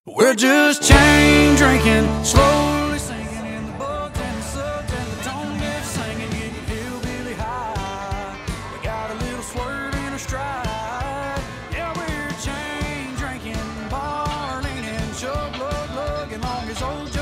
We're just chain drinking, slowly sinking in the bugs and the suds and the tone deaf singing, getting hillbilly high. We got a little swerve in our stride. Yeah, we're chain drinking, bar leaning, chug, lug, lugging long as old Joe.